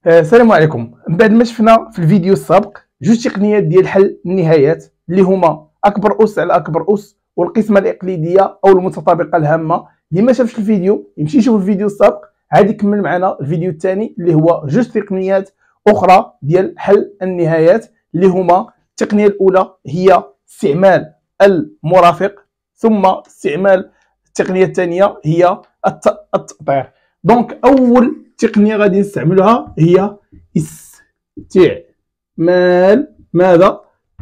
السلام عليكم. من بعد ما شفنا في الفيديو السابق جوج تقنيات ديال حل النهايات اللي هما اكبر اس على اكبر اس والقسمه الاقليديه او المتطابقه الهامه. اللي ما شافش الفيديو يمشي يشوف الفيديو السابق، عاد يكمل معنا الفيديو الثاني اللي هو جوج تقنيات اخرى ديال حل النهايات اللي هما التقنيه الاولى هي استعمال المرافق، ثم استعمال التقنيه الثانيه هي التأطير. دونك اول تقنيه غادي نستعملها هي استعمال ماذا؟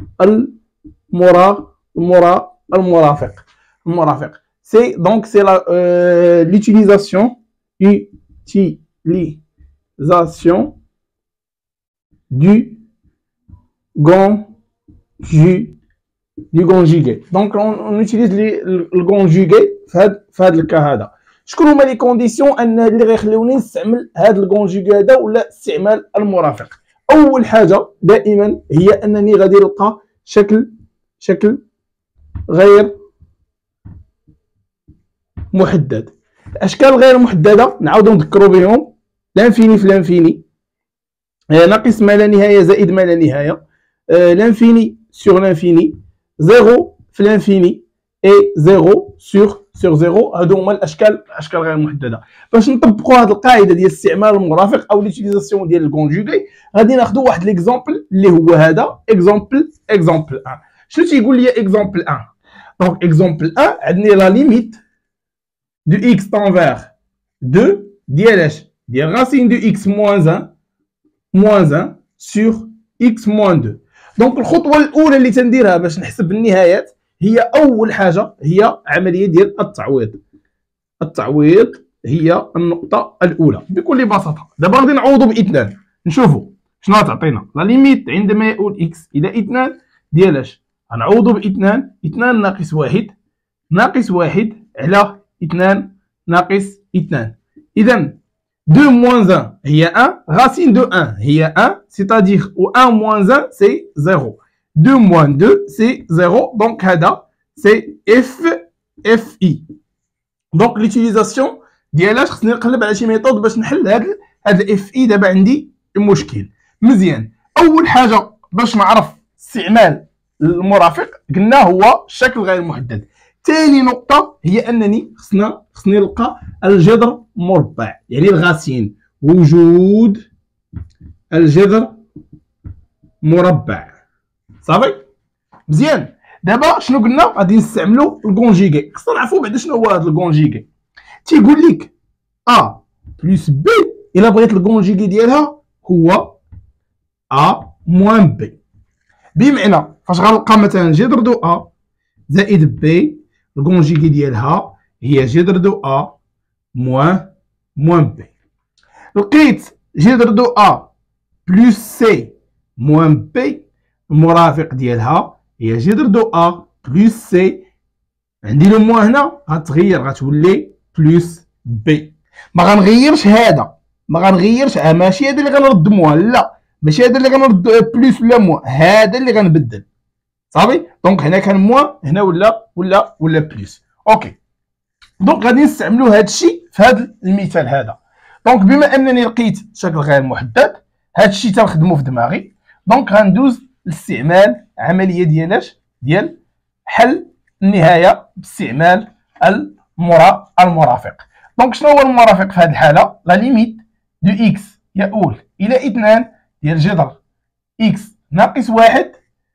المرافق. سي دونك سي l'utilisation du conjugué. Donc on utilise le conjugué في هذا الكا هذا. شكون هما لي كونديسيون اللي غيخليوني نستعمل هذا الكونجوغي هذا ولا استعمال المرافق؟ اول حاجه دائما هي انني غادي نلقى شكل غير محدد. الاشكال غير محدده نعاودو نذكروا بهم: لانفيني في لانفيني، ناقص ما لا نهايه زائد ما لا نهايه، لانفيني سور لانفيني، زيرو في لانفيني اي زيرو سور زيرو. هادو هما الاشكال غير محدده. باش نطبقوا هذه القاعده ديال استعمال المرافق او ليتيليزاسيون ديال الكونجوغي غادي ناخذوا واحد ليكزامبل اللي هو هذا اكزامبل 1. شنو تيقول لي اكزامبل 1؟ دونك اكزامبل 1 عندنا لا ليميت دو اكس تنفير 2 ديال اش؟ ديال راسين دو اكس موان 1 سور اكس موان 2. دونك الخطوه الاولى اللي تنديرها باش نحسب النهايات هي اول حاجه هي عمليه ديال التعويض هي النقطه الاولى بكل بساطه. دابا غادي نعوضوا باثنان نشوفوا شنو غتعطينا لا ليميت عندما يؤول اكس الى 2 ديال اش؟ غنعوضوا باثنان. 2 ناقص 1 ناقص 1 على 2 ناقص 2. اذا 2 موان 1 هي 1، racine de 1 هي 1، c'est-à-dire 1 moins 1 c'est 0. 2 moins 2 c'est 0. Donc هذا c'est FI. Donc l'utilisation ديالها خصني نقلب على شي ميثود باش نحل هذا FI. دابا عندي المشكل مزيان. اول حاجه باش نعرف استعمال المرافق قلنا هو الشكل غير محدد. ثاني نقطه هي انني خصني نلقى الجذر مربع، يعني الغاسين، وجود الجذر مربع. صافي مزيان. دابا شنو قلنا؟ غادي نستعملوا الكونجيغي. خصنا نعرفوا بعدا شنو هو هذا الكونجيغي. تيقول لك ا بلس بي، الا بغيت الكونجيغي ديالها هو ا موان بي. بمعنى فاش غنلقى مثلا جذر دو ا زائد بي، الكونجيغي ديالها هي جذر دو ا موان بي. لقيت جذر دو ا بلس سي موان بي، المرافق ديالها هي جذر دو ا بلس سي. عندي لو موان هنا غتغير غتولي بلس بي. ما غنغيرش هذا، ما غنغيرش ماشي هذا اللي غنرد موان، لا ماشي هذا اللي غنرد بلس ولا موان، هذا اللي غنبدل. صافي. دونك هنا كان موان، هنا ولا بلس. اوكي. دونك غادي نستعملوا هذا الشيء في هذا المثال هذا. دونك بما انني لقيت شكل غير محدد، هذا الشيء تنخدمو في دماغي. دونك غندوز لاستعمال عمليه ديال حل النهايه باستعمال المرافق. دونك شنو هو المرافق في هذه الحاله؟ لا ليميت دو اكس يؤول الى 2 ديال جذر اكس ناقص 1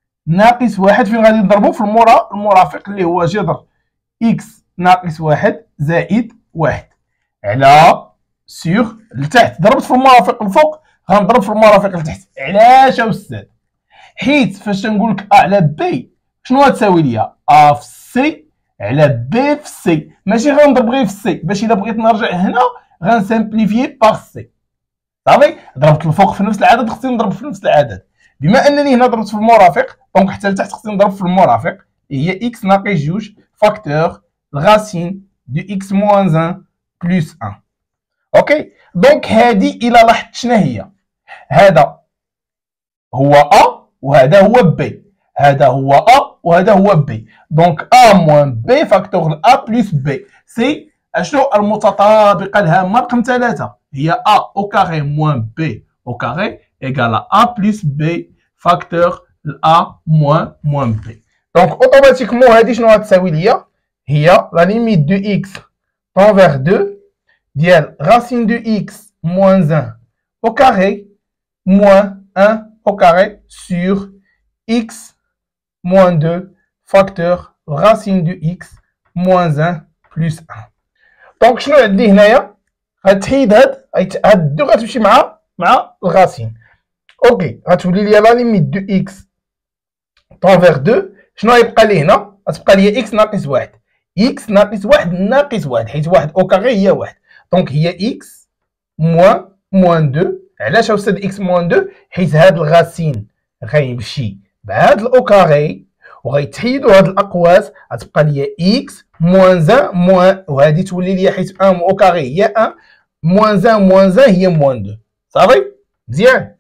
فين غادي نضربو في المرافق اللي هو جذر اكس ناقص 1 زائد 1 على سيغ لتحت. ضربت في المرافق الفوق غنضرب في المرافق لتحت. علاش استاذ؟ حيت فاش تنقول لك ا على بي شنو غتساوي ليا؟ ا في سي على بي في سي. ماشي غنضرب غير في سي، باش الا بغيت نرجع هنا غنسامبليفيي باغ سي. صافي. ضربت الفوق في نفس العدد خصني نضرب في نفس العدد. بما انني هنا ضربت في المرافق دونك حتى لتحت خصني نضرب في المرافق. هي اكس ناقص 2 فاكتور الغاسين دو اكس موان 1 بلس 1. اوكي. دونك هادي الى لاحظت شنو هي؟ هذا هو ا وهذا هو بي، هذا هو ا وهذا هو بي. دونك ا موان بي فاكتور ا بلس بي. سي اشنو المتطابقه الهامه رقم 3؟ هي ا او كاري موان بي au carré égale à A plus B facteur A moins B. Donc, automatiquement, هذه شنو غتساوي ليا؟ هي la limite de x tend vers 2 ديال racine de x moins 1 au carré moins 1 au carré sur x moins 2 facteur racine de x moins 1 plus 1. Donc, شنو عندي هنايا؟ غتحيد هاد الدو غتمشي مع الغاسين. اوكي غتولي لي لا ليميت دو اكس طون فيغ 2 شنو غيبقى لي هنا؟ غتبقى لي اكس ناقص 1 اكس ناقص 1 ناقص 1 حيت 1 او كاري هي 1 دونك هي اكس موان 2. علاش استاذ اكس موان 2؟ حيت هاد الغاسين غيمشي بهاد الاو كاري وغيتحيدوا هاد الاقواس غتبقى لي اكس موان 1 موان وهادي تولي لي حيت 1 او كاري هي 1 موان 1 هي موان 2 صافي مزيان.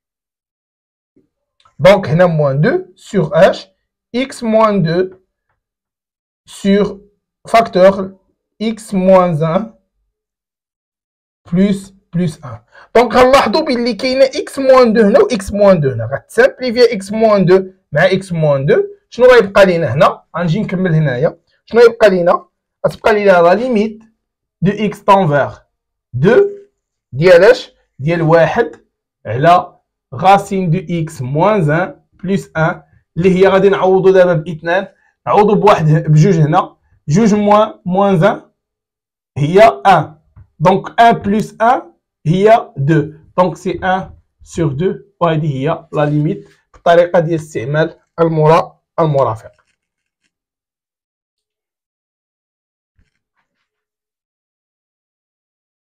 Donc, on a moins 2 sur h, x moins 2 sur facteur x moins 1 plus 1. Donc, غنلاحظوا باللي كاينه x moins 2 هنا و x moins 2 هنا. غتسامبليفيا x moins 2 مع x moins 2. شنو غيبقى لينا هنا؟ غنجي نكمل هنايا. شنو غيبقى لينا؟ غتبقى لينا لا ليميت دو x tend vers 2 ديال اش؟ ديال 1 على racine de x moins 1 plus 1 اللي هي غادي نعوضو دابا باثنان نعوضو بجوج هنا جوج moins 1 هي 1 دونك 1 plus 1 هي 2 دونك سي 1 sur 2 وهذه هي لا ليميت بالطريقه ديال استعمال المرافق.